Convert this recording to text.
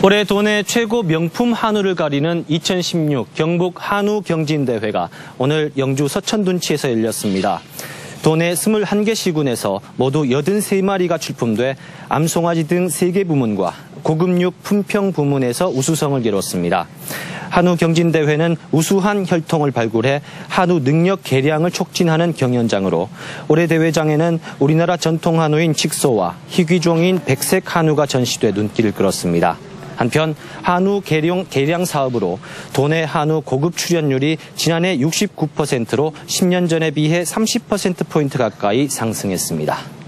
올해 도내 최고 명품 한우를 가리는 2016 경북 한우 경진대회가 오늘 영주 서천둔치에서 열렸습니다. 도내 21개 시군에서 모두 83마리가 출품돼 암송아지 등 3개 부문과 고급육 품평 부문에서 우수성을 이뤘습니다. 한우 경진대회는 우수한 혈통을 발굴해 한우 능력 개량을 촉진하는 경연장으로 올해 대회장에는 우리나라 전통 한우인 칙소와 희귀종인 백색 한우가 전시돼 눈길을 끌었습니다. 한편 한우 개량 사업으로 도내 한우 고급 출현율이 지난해 69%로 10년 전에 비해 30%포인트 가까이 상승했습니다.